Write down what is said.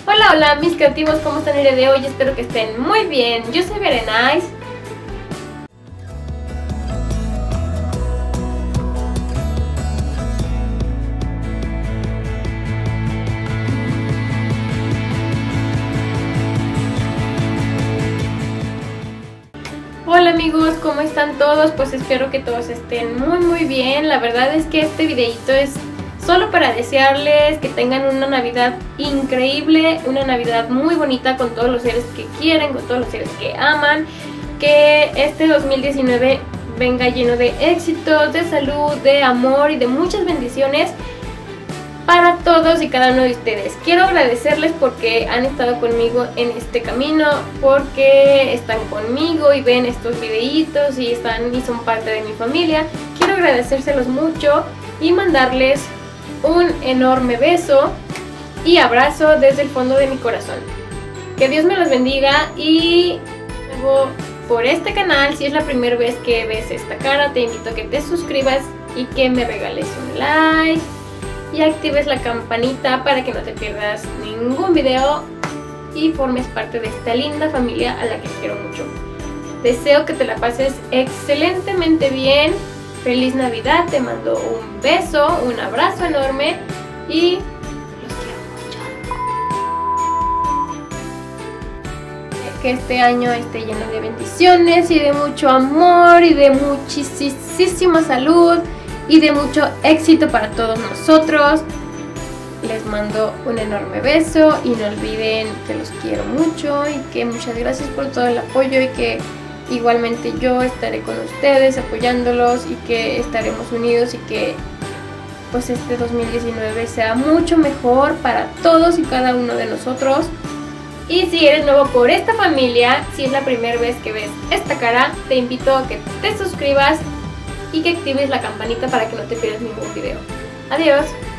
Hola, hola mis creativos, ¿cómo están el día de hoy? Espero que estén muy bien. Yo soy Berenice. Hola amigos, ¿cómo están todos? Pues espero que todos estén muy bien. La verdad es que este videito es solo para desearles que tengan una Navidad increíble, una Navidad muy bonita con todos los seres que quieren, con todos los seres que aman. Que este 2019 venga lleno de éxitos, de salud, de amor y de muchas bendiciones para todos y cada uno de ustedes. Quiero agradecerles porque han estado conmigo en este camino, porque están conmigo y ven estos videitos y son parte de mi familia. Quiero agradecérselos mucho y mandarles un enorme beso y abrazo desde el fondo de mi corazón. Que Dios me los bendiga y luego por este canal, si es la primera vez que ves esta cara, te invito a que te suscribas y que me regales un like y actives la campanita para que no te pierdas ningún video y formes parte de esta linda familia a la que quiero mucho. Deseo que te la pases excelentemente bien. Feliz Navidad, te mando un beso, un abrazo enorme y los quiero mucho. Que este año esté lleno de bendiciones y de mucho amor y de muchísima salud y de mucho éxito para todos nosotros. Les mando un enorme beso y no olviden que los quiero mucho y que muchas gracias por todo el apoyo y que igualmente yo estaré con ustedes apoyándolos y que estaremos unidos y que pues este 2019 sea mucho mejor para todos y cada uno de nosotros. Y si eres nuevo por esta familia, si es la primera vez que ves esta cara, te invito a que te suscribas y que actives la campanita para que no te pierdas ningún video. Adiós.